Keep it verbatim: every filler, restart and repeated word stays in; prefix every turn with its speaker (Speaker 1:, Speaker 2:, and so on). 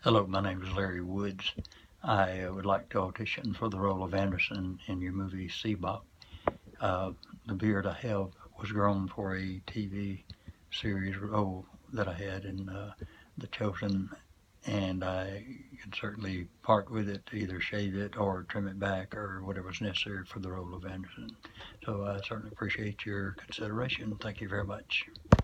Speaker 1: Hello, my name is Larry Woods. I uh, would like to audition for the role of Anderson in your movie Seobok. Uh, the beard I have was grown for a T V series role that I had in uh, The Chosen, and I can certainly part with it to either shave it or trim it back or whatever's necessary for the role of Anderson. So I certainly appreciate your consideration. Thank you very much.